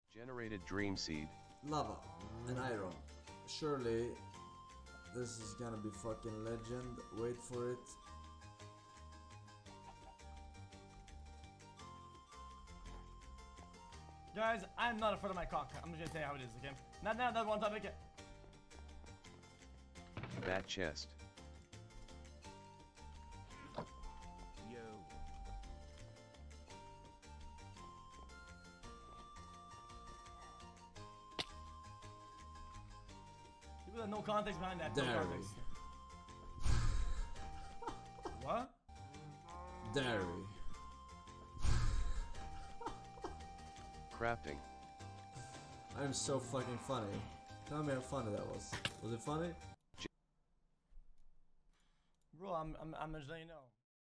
Generated dream seed. Lava and iron. Surely this is gonna be fucking legend. Wait for it. Guys, I'm not afraid of my cock. I'm just gonna tell you how it is, okay? Not now, that one topic. Bat chest. Yo. People have no context behind that. Dairy. No context. What? Dairy. Crafting. I'm so fucking funny. Tell me how funny that was. Was it funny? Bro, I'm just letting you know.